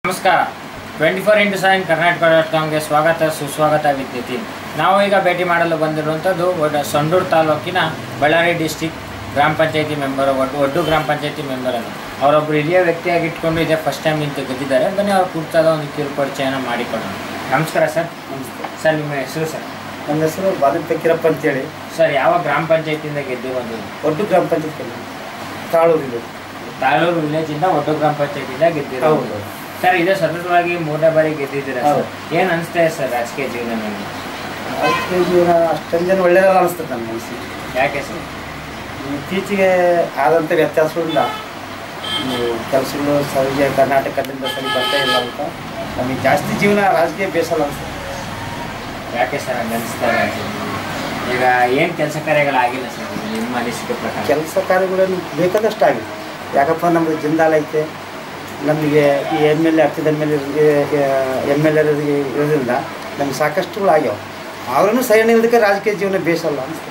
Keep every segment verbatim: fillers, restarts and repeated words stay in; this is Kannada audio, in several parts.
ನಮಸ್ಕಾರ. Twenty four into seven Karnataka dot ಕಾಮ್ಗೆ ಸ್ವಾಗತ ಸುಸ್ವಾಗತ ವಿದ್ಯುತಿ. ನಾವು ಈಗ ಭೇಟಿ ಮಾಡಲು ಬಂದಿರುವಂಥದ್ದು ಸಂಡೂರು ತಾಲೂಕಿನ ಬಳ್ಳಾರಿ ಡಿಸ್ಟಿಕ್ ಗ್ರಾಮ ಪಂಚಾಯತಿ ಮೆಂಬರ್ ಒಟ್ಟು ಒಟ್ಟು ಗ್ರಾಮ ಪಂಚಾಯತಿ ಮೆಂಬರನ್ನು ಅವರೊಬ್ಬರು ಹಿರಿಯ ವ್ಯಕ್ತಿಯಾಗಿ ಇಟ್ಕೊಂಡು ಇದೇ ಫಸ್ಟ್ ಟೈಮ್ ನಿಂತು ಗೆದ್ದಿದ್ದಾರೆ. ಬನ್ನಿ ಅವ್ರು ಕುರಿತಾದ ಒಂದು ಕಿರು ಪರಿಚಯನ ಮಾಡಿಕೊಡೋಣ. ನಮಸ್ಕಾರ ಸರ್. ನಮಸ್ತೆ ಸರ್, ನಿಮ್ಮ ಹೆಸರು ಸರ್? ನನ್ನ ಹೆಸರು ಬಾಲಕರಪ್ಪ ಅಂತೇಳಿ. ಸರ್, ಯಾವ ಗ್ರಾಮ ಪಂಚಾಯತಿಯಿಂದ ಗೆದ್ದಿರುವಂಥದ್ದು? ಒಟ್ಟು ಗ್ರಾಮ ಪಂಚಾಯತ್ ತಾಳೂರು ತಾಳೂರು ವಿಲೇಜಿಂದ ಒಟ್ಟು ಗ್ರಾಮ ಪಂಚಾಯತಿಯಿಂದ ಗೆದ್ದಿರೋದು. ಸರ್, ಇದೇ ಸತತವಾಗಿ ಮೂರನೇ ಬಾರಿ ಗೆದ್ದಿದ್ದೀರಾ ಸರ್. ಏನು ಅನಿಸ್ತಾ ಇದೆ ಸರ್ ರಾಜಕೀಯ ಜೀವನ? ನನಗೆ ರಾಜಕೀಯ ಜೀವನ ಅಷ್ಟೊಂದು ಜನ ಒಳ್ಳೆಯದಲ್ಲ ಅನಿಸ್ತದೆ ನನ್ನ ಮನಸ್ಸಿಗೆ. ಯಾಕೆ ಸರ್? ಇತ್ತೀಚೆಗೆ ಆದಂಥ ವ್ಯತ್ಯಾಸಗಳಿಂದ ಕೆಲಸಗಳು ಸರಿಗೆ ಕರ್ನಾಟಕದಿಂದ ಸರಿ ಬರ್ತಾ ಇಲ್ಲ ಅಂತ ನಮಗೆ ಜಾಸ್ತಿ ಜೀವನ ರಾಜಕೀಯ ಬೇಸಲ್ಲ ಅನಿಸ್ತದೆ. ಯಾಕೆ ಸರ್ ಹಂಗೆ ಅನಿಸ್ತಾ ಇದೆ? ಈಗ ಏನು ಕೆಲಸ ಕಾರ್ಯಗಳಾಗಿಲ್ಲ ಸರ್ ನಿಮ್ಮ ಅನಿಸಿಕೆ ಪ್ರಕಾರ? ಕೆಲಸ ಕಾರ್ಯಗಳನ್ನು ಬೇಕಾದಷ್ಟು ಆಗಿದೆ. ಯಾಕಪ್ಪ, ನಮ್ಮದು ಜಿಂದಾಲ್ ಐತೆ, ನಮಗೆ ಈ ಎಮ್ ಎಲ್ ಎ ಹತ್ತಿದ M L M L A ಇರೋದ್ರಿಂದ ನಮ್ಗೆ ಸಾಕಷ್ಟುಗಳು ಆಗ್ಯಾವ. ಆದ್ರೂ ಸೈನ್ ಇರೋದಕ್ಕೆ ರಾಜಕೀಯ ಜೀವನ ಬೇಸಲ್ಲ ಅನಿಸ್ತದೆ.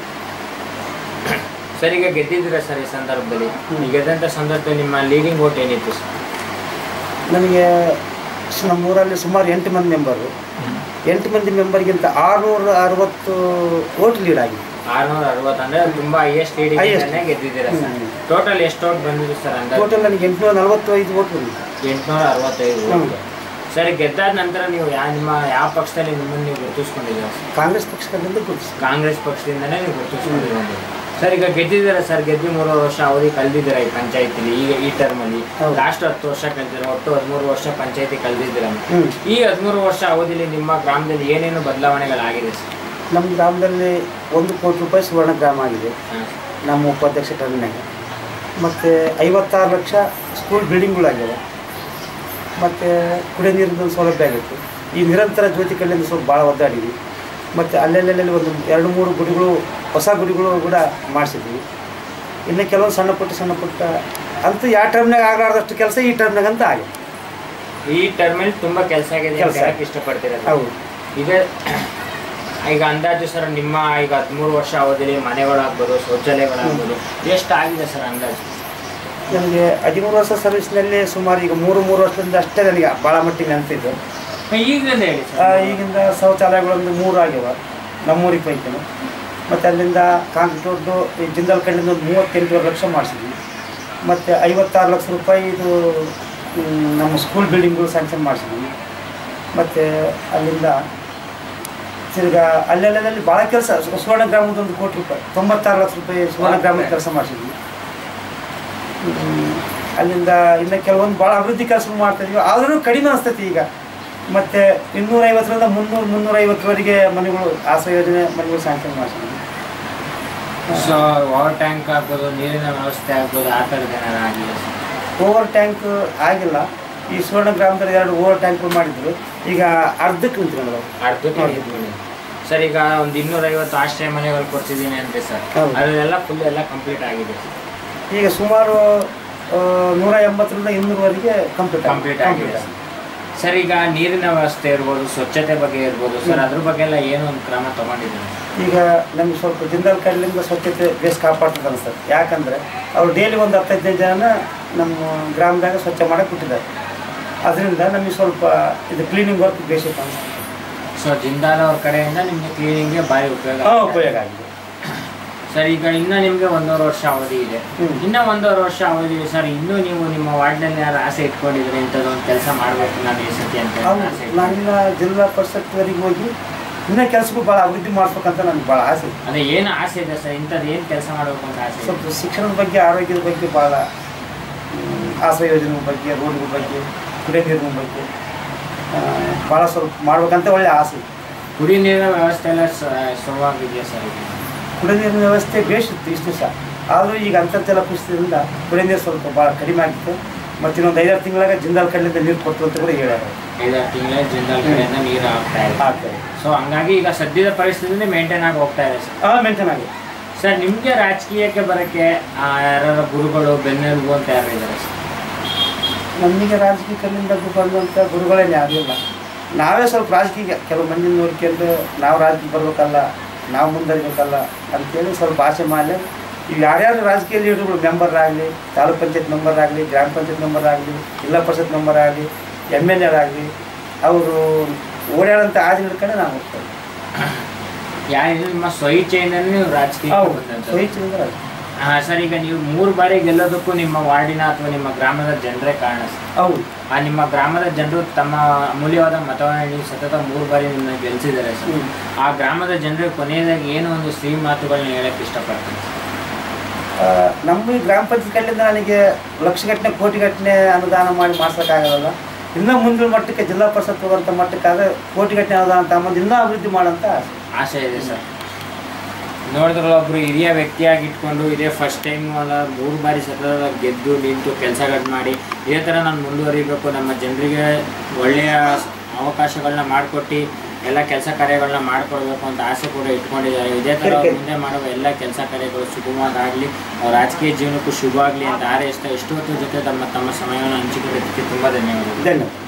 ಸರ್, ಈಗ ಗೆದ್ದಿದ್ದೀರಾ ಸರ್ ಈ ಸಂದರ್ಭದಲ್ಲಿ? ಈ ಗೆದ್ದಂಥ ಸಂದರ್ಭದಲ್ಲಿ ನಿಮ್ಮ ಲೀಡಿಂಗ್ ವೋಟ್ ಏನಿತ್ತು ಸರ್? ನಮಗೆ ನಮ್ಮೂರಲ್ಲಿ ಸುಮಾರು ಎಂಟು ಮಂದಿ ಮೆಂಬರು. ಎಂಟು ಮಂದಿ ಮೆಂಬರ್ಗಿಂತ ಆರುನೂರ ಅರವತ್ತು ವೋಟ್ ಲೀಡ್ ಆಗಿದೆ. ಆರುನೂರ ಅರವತ್ತು ಅಂದರೆ ತುಂಬ ಹೈಯೆಸ್ಟ್ ಲೀಡಿಂಗ್ ಗೆದ್ದಿದ್ದೀರಾ ಸರ್. ಟೋಟಲ್ ಎಷ್ಟು ವೋಟ್ ಬಂದಿದೆ ಸರ್? ಅಂದ್ರೆ ಟೋಟಲ್ ನನಗೆ ಎಂಟುನೂರ ನಲವತ್ತೈದು ವೋಟ್ ಬಂದಿದೆ. ಎಂಟುನೂರ ಅರವತ್ತೈದು ವೋಟ್. ಸರ್, ಗೆದ್ದಾದ ನಂತರ ನೀವು ಯಾವ ನಿಮ್ಮ ಯಾವ ಪಕ್ಷದಲ್ಲಿ ನಿಮ್ಮನ್ನು ನೀವು ಗುರುತಿಸ್ಕೊಂಡಿದ್ದೀರಾ ಸರ್? ಕಾಂಗ್ರೆಸ್ ಪಕ್ಷದಿಂದ ಗುರುತಿಸಿ ಕಾಂಗ್ರೆಸ್ ಪಕ್ಷದಿಂದನೇ ನೀವು ಗುರುತಿಸ್ಕೊಂಡಿದ್ದೀರಾ ಸರ್. ಈಗ ಗೆದ್ದಿದ್ದೀರಾ ಸರ್, ಗೆದ್ದು ಮೂರು ವರ್ಷ ಅವಧಿ ಕಳೆದಿದ್ದೀರಾ ಈ ಪಂಚಾಯತಿಲಿ. ಈಗ ಈ ಟರ್ಮಲ್ಲಿ ಲಾಸ್ಟ್ ಹತ್ತು ವರ್ಷ ಕಳೆದಿರ, ಒಟ್ಟು ಹದಿಮೂರು ವರ್ಷ ಪಂಚಾಯತಿ ಕಳೆದಿದ್ದೀರಾ. ಈ ಹದಿಮೂರು ವರ್ಷ ಅವಧಿಯಲ್ಲಿ ನಿಮ್ಮ ಗ್ರಾಮದಲ್ಲಿ ಏನೇನು ಬದಲಾವಣೆಗಳಾಗಿದೆ ಸರ್? ನಮ್ಮ ಗ್ರಾಮದಲ್ಲಿ ಒಂದು ಕೋಟಿ ರೂಪಾಯಿ ಸುವರ್ಣ ಗ್ರಾಮ ಆಗಿದೆ ನಮ್ಮ ಉಪಾಧ್ಯಕ್ಷ ಟರ್ಮಿನಾಗ. ಮತ್ತು ಐವತ್ತಾರು ಲಕ್ಷ ಸ್ಕೂಲ್ ಬಿಲ್ಡಿಂಗ್ಗಳಾಗ್ಯಾವೆ. ಮತ್ತು ಕುಡಿಯೋ ನೀರಿನ ಸೌಲಭ್ಯ ಆಗಿತ್ತು. ಈ ನಿರಂತರ ಜ್ಯೋತಿ ಕಡೆಯಿಂದ ಸ್ವಲ್ಪ ಭಾಳ ಒದ್ದಾಡಿದ್ವಿ. ಮತ್ತು ಅಲ್ಲೆಲ್ಲೆಲ್ಲಿ ಒಂದು ಎರಡು ಮೂರು ಗುಡಿಗಳು, ಹೊಸ ಗುಡಿಗಳು ಕೂಡ ಮಾಡಿಸಿದ್ವಿ. ಇನ್ನು ಕೆಲವೊಂದು ಸಣ್ಣ ಪುಟ್ಟ ಸಣ್ಣ ಪುಟ್ಟ ಅಂತೂ ಯಾವ ಟರ್ಮ್ನಾಗ ಆಗಲಾರ್ದಷ್ಟು ಕೆಲಸ ಈ ಟರ್ಮ್ನಾಗ ಅಂತ ಆಗಿದೆ. ಈ ಟರ್ಮಲ್ಲಿ ತುಂಬ ಕೆಲಸ ಆಗಿದೆ ಕೆಲಸ ಇಷ್ಟಪಡ್ತೀರ? ಹೌದು. ಇದೆ. ಈಗ ಅಂದಾಜು ಸರ್ ನಿಮ್ಮ ಈಗ ಹದಿಮೂರು ವರ್ಷ ಅವಧಿಯಲ್ಲಿ ಮನೆಗಳಾಗ್ಬೋದು, ಶೌಚಾಲಯಗಳಾಗ್ಬೋದು, ಎಷ್ಟು ಆಗಿದೆ ಸರ್ ಅಂದಾಜು? ನನಗೆ ಹದಿಮೂರು ವರ್ಷ ಸರ್ವಿಸ್ನಲ್ಲಿ ಸುಮಾರು ಈಗ ಮೂರು ಮೂರು ವರ್ಷದಿಂದ ಅಷ್ಟೇ ನನಗೆ ಭಾಳ ಮಟ್ಟಿಗೆ ನೆನಪಿದ್ದು. ಈಗಲೇ ಹೇಳಿ ಸರ್. ಈಗಿಂದ ಶೌಚಾಲಯಗಳೊಂದು ಮೂರು ಆಗ್ಯಾವ ನಮ್ಮೂರಿಗೆ ಪೈಕಿನ. ಮತ್ತು ಅಲ್ಲಿಂದ ಕಾಂಕ್ರೀಟ್ ರೋಡ್ಡು ಈ ಜಿಂದಾಲ್ ಕಡೆಯಿಂದ ಒಂದು ಮೂವತ್ತೆಂಟೂವರೆ ಲಕ್ಷ ಮಾಡಿಸಿದ್ವಿ. ಮತ್ತು ಐವತ್ತಾರು ಲಕ್ಷ ರೂಪಾಯಿ ಇದು ನಮ್ಮ ಸ್ಕೂಲ್ ಬಿಲ್ಡಿಂಗ್ಗಳು ಸ್ಯಾಂಕ್ಷನ್ ಮಾಡಿಸಿದ್ವಿ. ಮತ್ತು ಅಲ್ಲಿಂದ ತಿರ್ಗಾ ಅಲ್ಲೆಲ್ಲಲ್ಲಿ ಭಾಳ ಕೆಲಸ, ಸುವರ್ಣ ಗ್ರಾಮದ ಒಂದು ಕೋಟಿ ರೂಪಾಯಿ ತೊಂಬತ್ತಾರು ಲಕ್ಷ ರೂಪಾಯಿ ಸುವರ್ಣ ಗ್ರಾಮದ ಕೆಲಸ ಮಾಡಿಸಿದ್ವಿ. ಅಲ್ಲಿಂದ ಇನ್ನು ಕೆಲವೊಂದು ಭಾಳ ಅಭಿವೃದ್ಧಿ ಕೆಲಸ ಮಾಡ್ತಾಯಿದ್ವಿ. ಆದ್ರೂ ಕಡಿಮೆ ಅನಿಸ್ತೈತಿ ಈಗ. ಮತ್ತು ಇನ್ನೂರೈವತ್ತರಿಂದ ಮುನ್ನೂರು ಮುನ್ನೂರೈವತ್ತರವರೆಗೆ ಮನೆಗಳು ಆಶ್ರಯ ಯೋಜನೆ ಮನೆಗಳು ಸ್ಯಾಂಕ್ಷನ್ ಮಾಡಿಸಿದ್ವಿ. ಸೊ ವಾಟರ್ ಟ್ಯಾಂಕ್ ಆಗ್ಬೋದು, ನೀರಿನ ವ್ಯವಸ್ಥೆ ಆಗ್ಬೋದು, ಆ ಥರದ್ದು ಏನಾರು ಆಗಿಲ್ಲ ಸರ್? ಓವರ್ ಟ್ಯಾಂಕ್ ಆಗಿಲ್ಲ. ಈ ಸುವರ್ಣ ಗ್ರಾಮದಲ್ಲಿ ಎರಡು ಓವರ್ ಟ್ಯಾಂಕ್ಗಳು ಮಾಡಿದ್ರು. ಈಗ ಅರ್ಧಕ್ಕೆ ನಿಂತ್ಕೊಂಡು ಅರ್ಧಕ್ಕೆ ಸರ್. ಈಗ ಒಂದು ಇನ್ನೂರೈವತ್ತು ಆಶ್ರಯ ಮನೆಗಳು ಕೊಡ್ತಿದ್ದೀನಿ ಅಂದರೆ ಸರ್, ಅದೆಲ್ಲ ಫುಲ್ ಎಲ್ಲ ಕಂಪ್ಲೀಟ್ ಆಗಿದೆ. ಈಗ ಸುಮಾರು ನೂರ ಎಂಬತ್ತರಿಂದ ಇನ್ನೂರವರೆಗೆ ಕಂಪ್ಲೀಟ್ ಕಂಪ್ಲೀಟ್ ಆಗಿದೆ ಸರ್. ಈಗ ನೀರಿನ ವ್ಯವಸ್ಥೆ ಇರ್ಬೋದು, ಸ್ವಚ್ಛತೆ ಬಗ್ಗೆ ಇರ್ಬೋದು ಸರ್, ಅದ್ರ ಬಗ್ಗೆ ಎಲ್ಲ ಏನೋ ಒಂದು ಕ್ರಮ ತೊಗೊಂಡಿದ್ದೀನಿ. ಈಗ ನಮ್ಗೆ ಸ್ವಲ್ಪ ಜಿಂದಾಲ್ ಕಡೆಯಿಂದ ಸ್ವಚ್ಛತೆ ಬೇಸ್ ಕಾಪಾಡ್ತದೆ ಅನಿಸ್ತದೆ. ಯಾಕಂದರೆ ಅವ್ರು ಡೈಲಿ ಒಂದು ಹತ್ತು ಹದಿನೈದು ಜನ ನಮ್ಮ ಗ್ರಾಮದಾಗ ಸ್ವಚ್ಛ ಮಾಡಕ್ಕೆ ಕೊಟ್ಟಿದ್ದಾರೆ. ಅದರಿಂದ ನಮಗೆ ಸ್ವಲ್ಪ ಇದು ಕ್ಲೀನಿಂಗ್ ವರ್ಕ್ ಬೇಸಿಕ್ ಅನಿಸ್ತದೆ. ಸೊ ಜಿಂದಾಲ್ ಅವ್ರ ಕಡೆಯಿಂದ ನಿಮಗೆ ಕ್ಲೀನಿಂಗ್ಗೆ ಭಾರಿ ಉಪಯೋಗ ಉಪಯೋಗ ಆಗಿದೆ ಸರ್. ಈಗ ಇನ್ನೂ ನಿಮಗೆ ಒಂದೂವರೆ ವರ್ಷ ಅವಧಿ ಇದೆ. ಇನ್ನೂ ಒಂದೂವರೆ ವರ್ಷ ಅವಧಿ ಇದೆ ಸರ್. ಇನ್ನೂ ನೀವು ನಿಮ್ಮ ವಾರ್ಡ್ನಲ್ಲಿ ಯಾರು ಆಸೆ ಇಟ್ಕೊಂಡಿದ್ರೆ ಇಂಥದ್ದೊಂದು ಕೆಲಸ ಮಾಡಬೇಕು ನಾನು ಈ ಸತಿ ಅಂತ? ನಾನಿನ್ನ ಜಿಲ್ಲಾ ಪರಿಷತ್ವರೆಗೆ ಹೋಗಿ ಇನ್ನೂ ಕೆಲಸಕ್ಕೂ ಭಾಳ ಅಭಿವೃದ್ಧಿ ಮಾಡ್ಬೇಕಂತ ನನಗೆ ಭಾಳ ಆಸೆ. ಅದೇ ಏನು ಆಸೆ ಇದೆ ಸರ್? ಇಂಥದ್ದು ಏನು ಕೆಲಸ ಮಾಡಬೇಕು ಅಂತ ಆಸೆ? ಸ್ವಲ್ಪ ಶಿಕ್ಷಣದ ಬಗ್ಗೆ, ಆರೋಗ್ಯದ ಬಗ್ಗೆ ಭಾಳ, ಆಶ್ರಯ ಯೋಜನೆ ಬಗ್ಗೆ, ರೋಡ್ಗಳ ಬಗ್ಗೆ, ಕುಡಿಯೋ ನೀರಿನ ಬಗ್ಗೆ ಭಾಳ ಸ್ವಲ್ಪ ಮಾಡ್ಬೇಕಂತ ಒಳ್ಳೆ ಆಸೆ. ಕುಡಿಯೋ ನೀರಿನ ವ್ಯವಸ್ಥೆ ಎಲ್ಲ ಸುಲಭವಾಗಿದೆಯಾ ಸರ್? ಕುಡಿಯೋ ನೀರಿನ ವ್ಯವಸ್ಥೆ ಬೇಸಿತ್ತು ಇಷ್ಟು ದಿವಸ. ಆದರೂ ಈಗ ಅಂತರ್ಜಲ ಕುಸಿತದಿಂದ ಕುಡಿಯೋ ನೀರು ಸ್ವಲ್ಪ ಭಾಳ ಕಡಿಮೆ ಆಗಿತ್ತು. ಮತ್ತು ಇನ್ನೊಂದು ಐದಾರು ತಿಂಗಳಾಗ ಜಿಂದಾಲ್ ಕಡೆಯಿಂದ ನೀರು ಕೊಡ್ತು ಅಂತ ಕೂಡ ಹೇಳ್ಯಾರ. ಐದಾರು ತಿಂಗಳ ಜಿಂದಾಲ್ ಕಡೆಯಿಂದ ನೀರು ಆಗ್ತಾ ಇದೆ ಆಗ್ತದೆ. ಸೊ ಹಂಗಾಗಿ ಈಗ ಸದ್ಯದ ಪರಿಸ್ಥಿತಿಯಲ್ಲಿ ಮೇಂಟೈನ್ ಆಗಿ ಹೋಗ್ತಾ ಇದೆ ಸರ್. ಹಾಂ, ಮೇಂಟೈನ್ ಆಗಿದೆ ಸರ್. ನಿಮಗೆ ರಾಜಕೀಯಕ್ಕೆ ಬರೋಕ್ಕೆ ಯಾರು ಗುರುಗಳು, ಬೆನ್ನೆಲುಬು ಅಂತ ಯಾರು ಇದ್ದಾರೆ ಸರ್? ನಮಗೆ ರಾಜಕೀಯ ಕಲ್ಲಿಂದ ಬಂದಂಥ ಗುರುಗಳೇನು ಯಾರೂ ಇಲ್ಲ. ನಾವೇ ಸ್ವಲ್ಪ ರಾಜಕೀಯ ಕೆಲವು ಮಂದಿ ನೋಡ್ಕೊಂಡು ನಾವು ರಾಜಕೀಯ ಬರಬೇಕಲ್ಲ, ನಾವು ಮುಂದರಿಬೇಕಲ್ಲ ಅಂತೇಳಿ ಸ್ವಲ್ಪ ಆಸೆ ಮಾಡಿ ಈಗ ಯಾರ್ಯಾರು ರಾಜಕೀಯ ಲೀಡರ್ಗಳು ಮೆಂಬರ್ ಆಗಲಿ, ತಾಲೂಕ್ ಪಂಚಾಯತ್ ಮೆಂಬರ್ ಆಗಲಿ, ಗ್ರಾಮ ಪಂಚಾಯತ್ ಮೆಂಬರ್ ಆಗಲಿ, ಜಿಲ್ಲಾ ಪರಿಷತ್ ಮೆಂಬರ್ ಆಗಲಿ, ಎಮ್ ಎಲ್ ಎರಾಗಲಿ ಅವರು ಓಡಾಡೋಂಥ ಹಾದಿ ಹಿಡ್ಕೊಂಡು ನಾವು ಹೋಗ್ತೇವೆ. ಯಾರು ನಿಮ್ಮ ಸ್ವಇಚ್ಛೆಯಿಂದಲೇ ನೀವು ರಾಜಕೀಯ ಸ್ವಇಚ್ಛೆಯಿಂದ ರಾಜಕೀಯ. ಹಾಂ ಸರ್, ಈಗ ನೀವು ಮೂರು ಬಾರಿ ಗೆಲ್ಲೋದಕ್ಕೂ ನಿಮ್ಮ ವಾರ್ಡಿನ ಅಥವಾ ನಿಮ್ಮ ಗ್ರಾಮದ ಜನರೇ ಕಾರಣ ಸರ್. ಹೌದು. ಆ ನಿಮ್ಮ ಗ್ರಾಮದ ಜನರು ತಮ್ಮ ಅಮೂಲ್ಯವಾದ ಮತವನ್ನು ನೀಡಿ ಸತತ ಮೂರು ಬಾರಿ ನಿಮ್ಮನ್ನ ಗೆಲ್ಲಿಸಿದ್ದಾರೆ ಸರ್. ಆ ಗ್ರಾಮದ ಜನರಿಗೆ ಕೊನೆಯದಾಗಿ ಏನೋ ಒಂದು ಸಿಹಿ ಮಾತುಗಳನ್ನ ಹೇಳಕ್ಕೆ ಇಷ್ಟಪಡ್ತೀನಿ. ನಮ್ಮ ಈ ಗ್ರಾಮ ಪಂಚಾಯತ್ ಕಡೆಯಿಂದ ನನಗೆ ಲಕ್ಷಗಟ್ಟಲೆ ಕೋಟಿಗಟ್ಟಲೆ ಅನುದಾನ ಮಾಡಿ ಮಾಡ್ಸೋಕ್ಕಾಗಲ್ಲ. ಇನ್ನೂ ಮುಂದಿನ ಮಟ್ಟಕ್ಕೆ ಜಿಲ್ಲಾ ಪರಿಷತ್ ಹೋಗೋಂಥ ಮಟ್ಟಕ್ಕಾದ್ರೆ ಕೋಟಿಗಟ್ಟಲೆ ಅನುದಾನ ತಗೊಂಡು ಇನ್ನೂ ಅಭಿವೃದ್ಧಿ ಮಾಡೋಂಥ ಆಸೆ ಇದೆ ಸರ್. ನೋಡಿದ್ರಲ್ಲ, ಒಬ್ಬರು ಹಿರಿಯ ವ್ಯಕ್ತಿಯಾಗಿ ಇಟ್ಕೊಂಡು ಇದೇ ಫಸ್ಟ್ ಟೈಮ್ ಅಲ್ಲ ಮೂರು ಬಾರಿ ಸತತ ಗೆದ್ದು ನಿಂತು ಕೆಲಸಗಳು ಮಾಡಿ ಇದೇ ಥರ ನಾನು ಮುಂದುವರಿಬೇಕು, ನಮ್ಮ ಜನರಿಗೆ ಒಳ್ಳೆಯ ಅವಕಾಶಗಳನ್ನ ಮಾಡಿಕೊಟ್ಟು ಎಲ್ಲ ಕೆಲಸ ಕಾರ್ಯಗಳನ್ನ ಮಾಡಿಕೊಡ್ಬೇಕು ಅಂತ ಆಸೆ ಕೂಡ ಇಟ್ಕೊಂಡಿದ್ದಾರೆ. ಇದೇ ಥರ ಮುಂದೆ ಮಾಡುವ ಎಲ್ಲ ಕೆಲಸ ಕಾರ್ಯಗಳು ಸುಗಮವಾಗಲಿ, ಅವ್ರ ರಾಜಕೀಯ ಜೀವನಕ್ಕೂ ಶುಭ ಆಗಲಿ ಅಂತ ಹಾರೈಸ್ತಾ ಇಷ್ಟೊತ್ತು ಜೊತೆ ತಮ್ಮ ತಮ್ಮ ಸಮಯವನ್ನು ಹಂಚಿಕೊಳ್ಳೋದಕ್ಕೆ ತುಂಬ ಧನ್ಯವಾದಗಳು. ಧನ್ಯವಾದ.